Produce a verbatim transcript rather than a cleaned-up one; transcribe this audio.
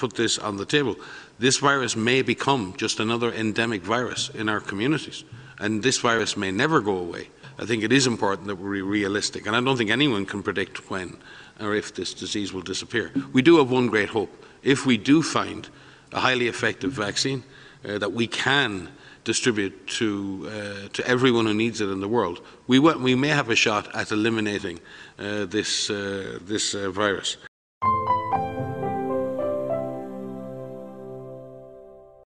put this on the table. This virus may become just another endemic virus in our communities, and this virus may never go away. I think it is important that we're realistic, and I don't think anyone can predict when or if this disease will disappear. We do have one great hope. If we do find a highly effective vaccine uh, that we can distribute to uh, to everyone who needs it in the world, we we may have a shot at eliminating uh, this uh, this uh, virus.